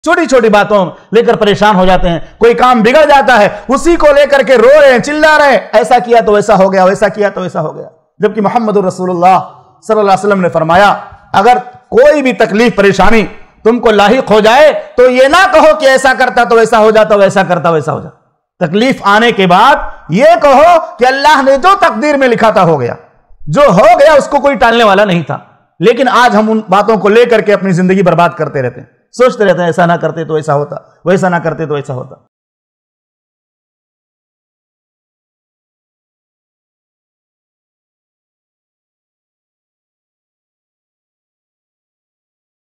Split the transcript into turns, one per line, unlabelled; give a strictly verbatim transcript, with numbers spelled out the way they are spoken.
छोटी छोटी बातों लेकर परेशान हो जाते हैं। कोई काम बिगड़ जाता है, उसी को लेकर के रो रहे हैं, चिल्ला रहे हैं, ऐसा किया तो वैसा हो गया, वैसा किया तो वैसा हो गया। जबकि मोहम्मद रसूलुल्लाह सल्लल्लाहु अलैहि वसल्लम ने फरमाया, अगर कोई भी तकलीफ परेशानी तुमको लाहिक हो जाए तो यह ना कहो कि ऐसा करता तो वैसा हो जाता, वैसा करता वैसा हो जाता। तकलीफ आने के बाद यह कहो कि अल्लाह ने जो तकदीर में लिखा था हो गया, जो हो गया उसको कोई टालने वाला नहीं था। लेकिन आज हम उन बातों को लेकर के अपनी जिंदगी बर्बाद करते रहते हैं, सोचते रहते हैं ऐसा ना करते तो ऐसा होता, वैसा ना करते तो ऐसा होता।